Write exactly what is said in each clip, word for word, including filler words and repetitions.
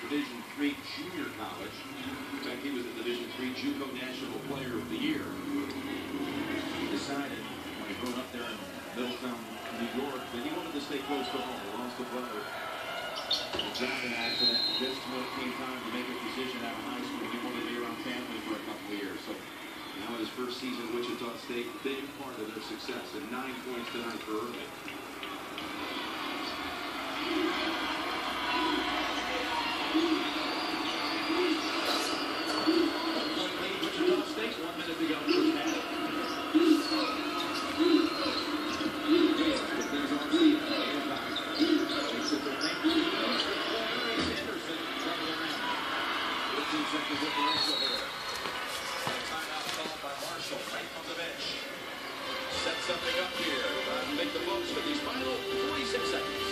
Division three junior college. In fact, he was the Division three JUCO National Player of the Year. He decided when he grew up there in Middletown, New York, that he wanted to stay close to home. He lost a brother. A driving accident. This came time to make a decision out of high school. He wanted to be around family for a couple of years. So now in his first season at Wichita State, big part of their success. And nine points tonight for Irving. Wichita State, one minute to go first half. Seconds differential here. Timeout called by Marshall, right on the bench. Set something up here. Uh, make the books for these final twenty-six seconds.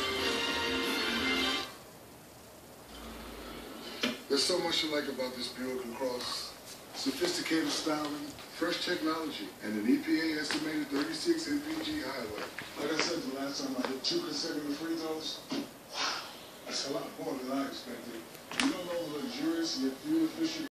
There's so much to like about this Buick LaCrosse. Sophisticated styling, fresh technology, and an E P A estimated thirty-six M P G highway. Like I said the last time, I hit two consecutive free throws. Wow, that's a lot more than I expected. You don't know the luxurious yet fuel efficient